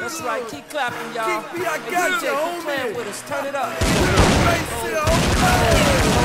That's right, keep clapping, y'all. Keep me, I Hey, got DJ, you, keep playing homie. with us. Turn it up. Face it, homie.